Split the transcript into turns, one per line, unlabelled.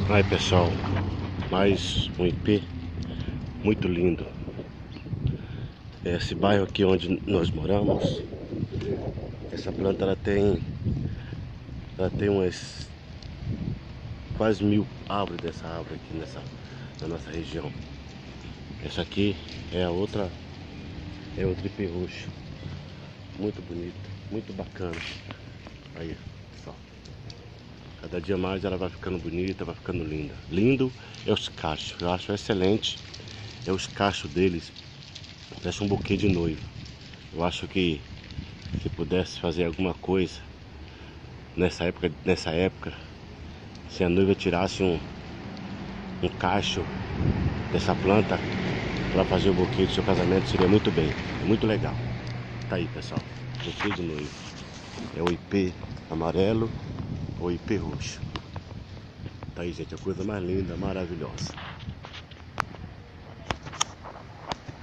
Aí pessoal, mais um IP muito lindo. Esse bairro aqui onde nós moramos, essa planta ela tem umas quase 1000 árvores dessa árvore aqui na nossa região. Essa aqui é outro IP roxo, muito bonito, muito bacana. Aí pessoal, cada dia mais ela vai ficando bonita, vai ficando linda. Lindo é os cachos, eu acho excelente. É os cachos deles, parece um buquê de noiva. Eu acho que se pudesse fazer alguma coisa nessa época, se a noiva tirasse um cacho dessa planta para fazer o buquê do seu casamento, seria muito bem, muito legal. Tá aí pessoal, buquê de noiva. É o IP amarelo ou IP roxo. Tá aí gente, a coisa mais linda, maravilhosa.